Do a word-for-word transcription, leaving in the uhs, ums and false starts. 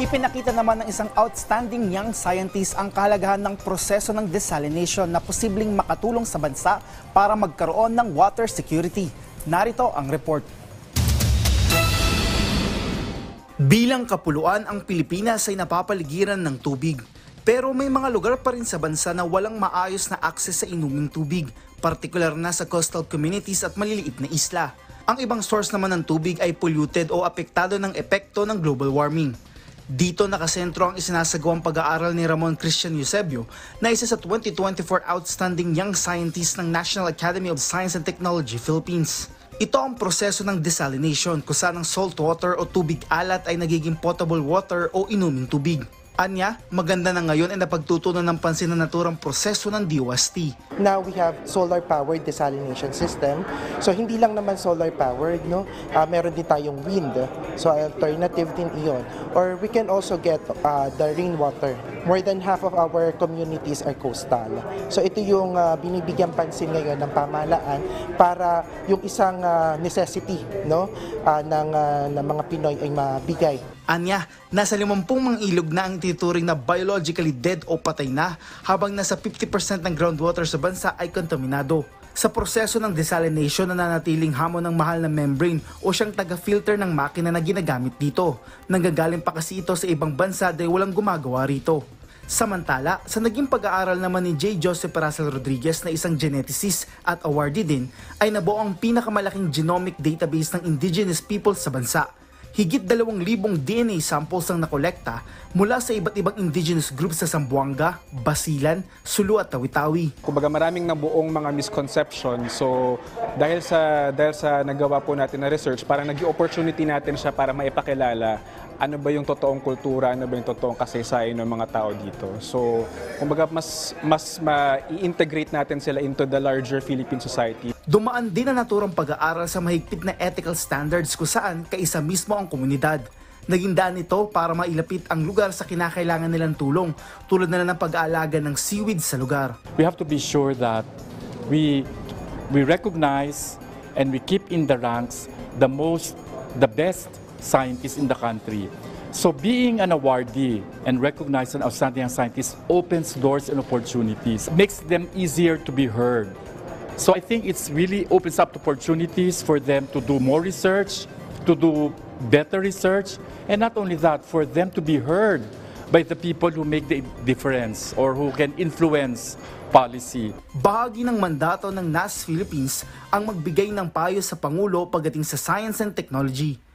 Ipinakita naman ng isang outstanding young scientist ang kahalagahan ng proseso ng desalination na posibleng makatulong sa bansa para magkaroon ng water security. Narito ang report. Bilang kapuluan, ang Pilipinas ay napapaligiran ng tubig. Pero may mga lugar pa rin sa bansa na walang maayos na akses sa inuming tubig, partikular na sa coastal communities at maliliit na isla. Ang ibang source naman ng tubig ay polluted o apektado ng epekto ng global warming. Dito nakasentro ang isinasagawang pag-aaral ni Ramon Christian Eusebio na isa sa twenty twenty-four Outstanding Young Scientist ng National Academy of Science and Technology, Philippines. Ito ang proseso ng desalination kung saan ang salt water o tubig alat ay nagiging potable water o inuming tubig. Anya, maganda na ngayon ay napagtutunan ng pansin na naturang proseso ng D O S T. Now we have solar-powered desalination system. So hindi lang naman solar-powered, no? Uh, meron din tayong wind. So alternative din iyon. Or we can also get uh, the rainwater. More than half of our communities are coastal. So ito yung uh, binibigyan pansin ngayon ng pamahalaan para yung isang uh, necessity, no, uh, ng, uh, ng mga Pinoy ay mabigay. Anya, nasa limampung mga ilog na ang tituring na biologically dead o patay na, habang nasa fifty percent ng groundwater sa bansa ay kontaminado. Sa proseso ng desalination, nananatiling hamon ng mahal na membrane o siyang taga-filter ng makina na ginagamit dito. Nanggagaling pa kasi ito sa ibang bansa dahil walang gumagawa rito. Samantala, sa naging pag-aaral naman ni J. Joseph Russell Rodriguez na isang geneticist at awardee din, ay nabuo ang pinakamalaking genomic database ng indigenous people sa bansa. Higit dalawang libong D N A samples ang nakolekta mula sa iba't ibang indigenous groups sa Zamboanga, Basilan, Sulu at Tawi-Tawi. Kumbaga maraming nabuong mga misconception. So dahil sa dahil sa nagawa po natin na research, parang naging opportunity natin siya para maipakilala ano ba yung totoong kultura, ano ba yung totoong kasaysayan ng mga tao dito. So kumbaga mas mas ma-integrate natin sila into the larger Philippine society. Dumaan din ang naturang pag-aaral sa mahigpit na ethical standards kung saan kaisa mismo ang komunidad. Naging daan ito para mailapit ang lugar sa kinakailangan nilang tulong, tulad na lang ng pag-aalaga ng seaweed sa lugar. We have to be sure that we we recognize and we keep in the ranks the most, the best scientists in the country. So being an awardee and recognized an outstanding scientist opens doors and opportunities, makes them easier to be heard. So I think it's really opens up opportunities for them to do more research, to do better research, and not only that, for them to be heard by the people who make the difference or who can influence policy. Bahagi ng mandato ng N A S Philippines ang magbigay ng payo sa Pangulo pagdating sa science and technology.